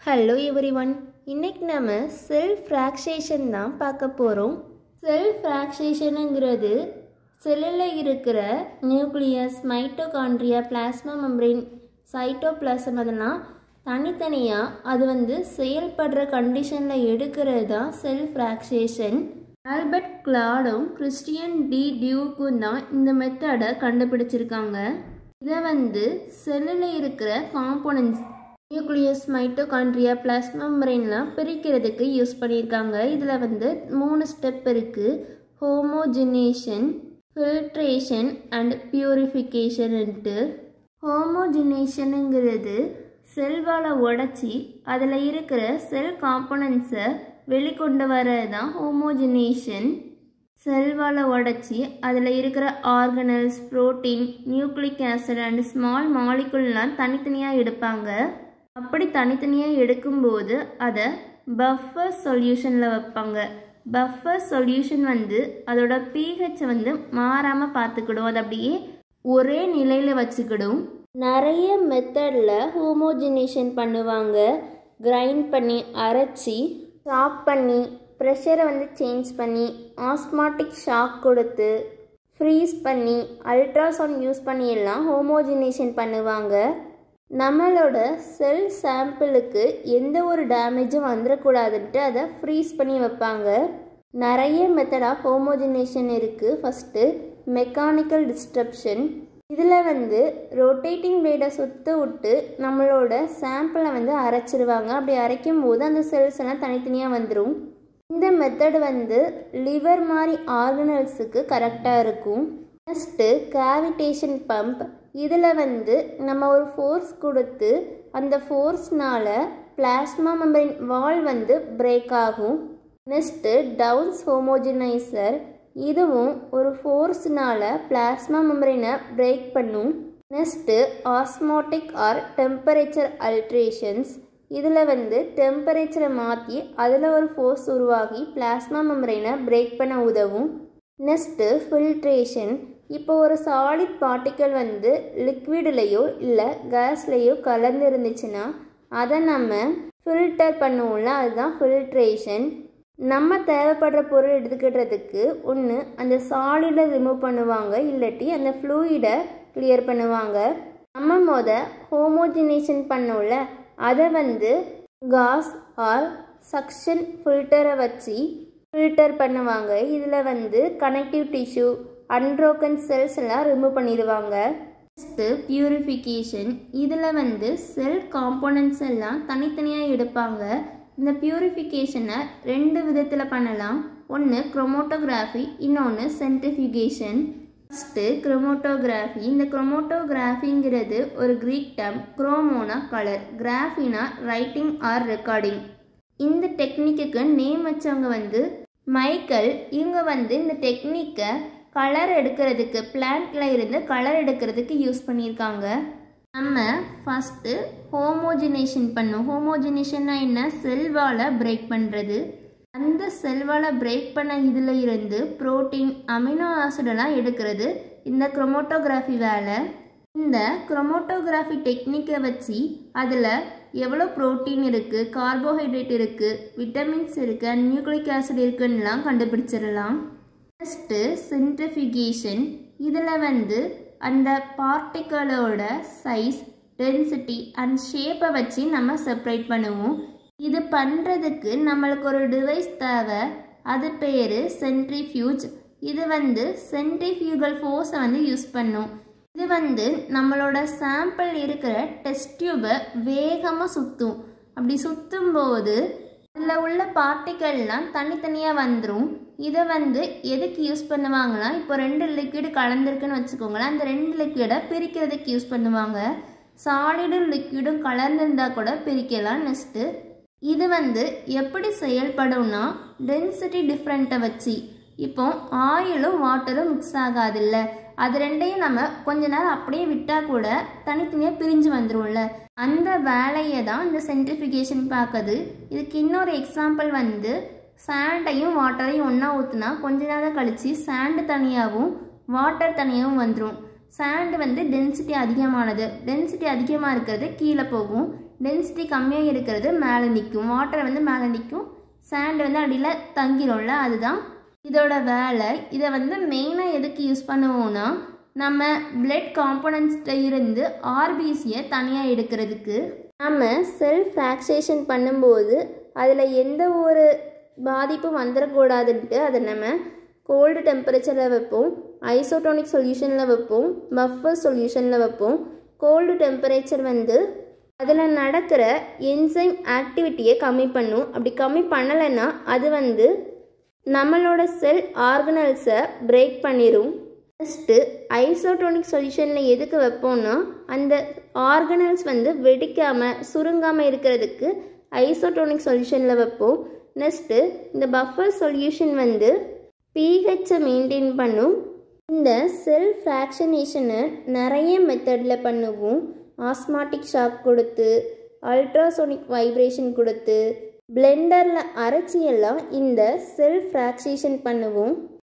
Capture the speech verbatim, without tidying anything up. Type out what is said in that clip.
Hello everyone, இன்னைக்கு நம்ம செல் ஃப்ராக்ஷேஷன் தான் பார்க்க போகிறோம். செல் ஃப்ராக்ஷேஷனுங்கிறது செல்லில் இருக்கிற nucleus, mitochondria, plasma membrane, cytoplasm அதெல்லாம் தனித்தனியாக அது வந்து செயல்படுற கண்டிஷனில் எடுக்கிறது தான் செல் ஃப்ராக்ஷேஷன். ஆல்பர்ட் கிளாடும் கிறிஸ்டியன் டி டியூக்கும் தான் இந்த மெத்தடை கண்டுபிடிச்சிருக்காங்க. இதை வந்து செல்லில் இருக்கிற காம்போனன்ட்ஸ் நியூக்ளியஸ், மைட்டோகாண்ட்ரியா, பிளாஸ்மா மெம்பரேன்லாம் பிரிக்கிறதுக்கு யூஸ் பண்ணியிருக்காங்க. இதில் வந்து மூணு ஸ்டெப் இருக்குது: ஹோமோஜினேஷன், ஃபில்ட்ரேஷன் அண்ட் பியூரிஃபிகேஷன்ட்டு. ஹோமோஜினேஷனுங்கிறது செல்வால் உடச்சி அதில் இருக்கிற செல் காம்போனன்ட்ஸை வெளிக்கொண்டு வர்றது தான் ஹோமோஜினேஷன். செல்வால் உடச்சி அதில் இருக்கிற organelles, protein, nucleic acid and small மாலிகுல்லாம் தனித்தனியாக எடுப்பாங்க. அப்படி தனித்தனியாக எடுக்கும்போது அதை பஃபர் சொல்யூஷனில் வைப்பாங்க. பஃபர் சொல்யூஷன் வந்து அதோட pH வந்து மாறாமல் பார்த்துக்கிடும், அது அப்படியே ஒரே நிலையில் வச்சுக்கிடும். நிறைய மெத்தடில் ஹோமோஜினேஷன் பண்ணுவாங்க. கிரைண்ட் பண்ணி, அரைச்சி, சாப் பண்ணி, ப்ரெஷரை வந்து சேஞ்ச் பண்ணி, ஆஸ்மாட்டிக் ஷாக் கொடுத்து, ஃப்ரீஸ் பண்ணி, அல்ட்ராசவுண்ட் யூஸ் பண்ணி எல்லாம் ஹோமோஜினேஷன் பண்ணுவாங்க. நம்மளோட செல் சாம்பிளுக்கு எந்த ஒரு டேமேஜும் வந்துடக்கூடாதுன்ட்டு அதை ஃப்ரீஸ் பண்ணி வைப்பாங்க. நிறைய மெத்தடாக ஹோமோஜினேஷன் இருக்குது. First mechanical disruption. இதில் வந்து ரொட்டேட்டிங் பிளேடை சுற்ற விட்டு நம்மளோட சாம்பிளை வந்து அரைச்சிருவாங்க. அப்படி அரைக்கும் போது அந்த செல்ஸ் எல்லாம் தனித்தனியாக வந்துடும். இந்த மெத்தட் வந்து லிவர் மாதிரி ஆர்கனல்ஸுக்கு கரெக்டாக இருக்கும். Next cavitation pump. இதில் வந்து நம்ம ஒரு ஃபோர்ஸ் கொடுத்து அந்த ஃபோர்ஸ்னால் பிளாஸ்மா மெம்பரேன் வால் வந்து பிரேக் ஆகும். Next Dounce homogeniser. இதுவும் ஒரு ஃபோர்ஸ்னால் பிளாஸ்மா மெம்பரேனை பிரேக் பண்ணும். Next osmotic or temperature alterations. இதில் வந்து டெம்பரேச்சரை மாற்றி அதில் ஒரு ஃபோர்ஸ் உருவாகி பிளாஸ்மா மெம்பரேனை பிரேக் பண்ண உதவும். Next filtration. இப்போ ஒரு சாலிட் பார்ட்டிக்கல் வந்து லிக்விட்லேயோ இல்லை கேஸ்லேயோ கலந்து இருந்துச்சுன்னா அதை நம்ம ஃபில்டர் பண்ணுவோம்ல, அதுதான் ஃபில்ட்ரேஷன். நம்ம தேவைப்படுற பொருள் எடுத்துக்கிட்டதுக்கு ஒன்று அந்த சாலிடை ரிமூவ் பண்ணுவாங்க, இல்லாட்டி அந்த ஃப்ளூயிடை கிளியர் பண்ணுவாங்க. நம்ம மொத ஹோமோஜினேஷன் பண்ணோம்ல, அதை வந்து காஸ் ஆர் சக்ஷன் ஃபில்டரை வச்சு ஃபில்டர் பண்ணுவாங்க. இதில் வந்து கனெக்டிவ் டிஷ்யூ, அன்ப்ரோக்கன் செல்ஸ் எல்லாம் ரிமூவ் பண்ணிடுவாங்க. Next purification. இதில் வந்து செல் காம்போனன்ட்ஸ் எல்லாம் தனித்தனியாக எடுப்பாங்க. இந்த பியூரிஃபிகேஷனை ரெண்டு விதத்தில் பண்ணலாம். ஒன்று குரோமோட்டோகிராஃபி, இன்னொன்று சென்ட்ரிஃபியூகேஷன். First chromatography. இந்த குரோமோட்டோகிராஃபிங்கிறது ஒரு கிரீக் டேர்ம். குரோமோனா கலர், கிராஃபினா ரைட்டிங் ஆர் ரெக்கார்டிங். இந்த டெக்னிக்கு நேம் வச்சவங்க வந்து மைக்கேல். இவங்க வந்து இந்த டெக்னிக்கை கலர் எடுக்கிறதுக்கு, பிளான்ட்ல இருந்து கலர் எடுக்கிறதுக்கு யூஸ் பண்ணியிருக்காங்க. நம்ம ஃபஸ்ட்டு ஹோமோஜினேஷன் பண்ணோம். ஹோமோஜினேஷன்னா என்ன? செல்வால் பிரேக் பண்ணுறது. அந்த செல்வால் பிரேக் பண்ண இதில் இருந்து புரோட்டீன், அமினோ ஆசிடெல்லாம் எடுக்கிறது இந்த குரோமோட்டோகிராஃபி வேலை. இந்த குரோமோட்டோகிராஃபி டெக்னிக்கை வச்சு அதில் எவ்வளோ புரோட்டீன் இருக்குது, கார்போஹைட்ரேட் இருக்குது, விட்டமின்ஸ் இருக்குது, நியூக்ளிக் ஆசிட் இருக்குன்னுலாம் கண்டுபிடிச்சிடலாம். Next centrifugation. இதில் வந்து அந்த பார்ட்டிகளோட சைஸ், டென்சிட்டி அண்ட் ஷேப்பை வச்சு நம்ம செப்பரேட் பண்ணுவோம். இது பண்ணுறதுக்கு நம்மளுக்கு ஒரு டிவைஸ் தேவை, அது பேர் சென்ட்ரிஃபியூஜ். இது வந்து சென்ட்ரிஃபியூகல் ஃபோர்ஸை வந்து யூஸ் பண்ணும். இது வந்து நம்மளோட சாம்பிள் இருக்கிற டெஸ்ட் டியூபை வேகமாக சுற்றும். அப்படி சுற்றும் போது அதில் உள்ள பார்ட்டிகல்லாம் தனித்தனியாக வந்துடும். இதை வந்து எதுக்கு யூஸ் பண்ணுவாங்கன்னா, இப்போ ரெண்டு லிக்விடு கலந்துருக்குன்னு வச்சுக்கோங்களேன், அந்த ரெண்டு லிக்விடை பிரிக்கிறதுக்கு யூஸ் பண்ணுவாங்க. சாலிடும் லிக்விடும் கலந்துருந்தால் கூட பிரிக்கலாம். நெக்ஸ்ட்டு இது வந்து எப்படி செயல்படும்னா, டென்சிட்டி டிஃப்ரெண்ட்டை வச்சு. இப்போ ஆயிலும் வாட்டரும் மிக்ஸ் ஆகாதில்ல, அது ரெண்டையும் நம்ம கொஞ்ச நேரம் அப்படியே விட்டால் கூட தனித்தனியாக பிரிஞ்சு வந்துடும்ல, அந்த வேலையை தான் இந்த சென்ட்ரிஃபிகேஷன் பார்க்குது. இதுக்கு இன்னொரு எக்ஸாம்பிள் வந்து சாண்டையும் வாட்டரையும் ஒன்றா ஊற்றுனா கொஞ்ச நேரம் கழித்து சாண்டு தனியாகவும் வாட்டர் தனியாகவும் வந்துடும். சாண்ட் வந்து டென்சிட்டி அதிகமானது, டென்சிட்டி அதிகமாக இருக்கிறது கீழே போகும், டென்சிட்டி கம்மியாக இருக்கிறது மேலே நிற்கும். வாட்டர் வந்து மேலே நிற்கும், சாண்ட் வந்து அடியில் தங்கிடும்ல, அதுதான் இதோட வேலை. இதை வந்து மெயினாக எதுக்கு யூஸ் பண்ணுவோம்னா நம்ம பிளட் காம்பனன்ட்ஸ்ல இருந்து ஆர்பிசியை தனியாக எடுக்கிறதுக்கு. நம்ம செல் ஃப்ராக்ஷேஷன் பண்ணும்போது அதில் எந்த ஒரு பாதிப்பும் வந்துடக்கூடாதுன்ட்டு அதை நம்ம கோல்டு டெம்பரேச்சரில் வைப்போம், ஐசோடோனிக் சொல்யூஷனில் வைப்போம், பஃபர் சொல்யூஷனில் வைப்போம். கோல்டு டெம்பரேச்சர் வந்து அதில் நடக்கிற என்சைம் ஆக்டிவிட்டியை கம்மி பண்ணும். அப்படி கம்மி பண்ணலைன்னா அது வந்து நம்மளோட செல் ஆர்கனல்ஸை பிரேக் பண்ணிடும். ஃபஸ்ட்டு ஐசோடோனிக் சொல்யூஷனில் எதுக்கு வைப்போம்னா அந்த ஆர்கனல்ஸ் வந்து வெடிக்காமல் சுருங்காமல் இருக்கிறதுக்கு ஐசோடோனிக் சொல்யூஷனில் வைப்போம். நெக்ஸ்ட்டு இந்த பஃபர் சொல்யூஷன் வந்து பிஹெச்சை மெயின்டைன் பண்ணும். இந்த செல் ஃப்ராக்ஷனேஷனை நிறைய மெத்தடில் பண்ணுவோம். ஆஸ்மாட்டிக் ஷாக் கொடுத்து, அல்ட்ராசோனிக் வைப்ரேஷன் கொடுத்து, பிளெண்டரில் அரைச்சி எல்லாம் இந்த செல் ஃப்ராக்ஷேஷன் பண்ணுவோம்.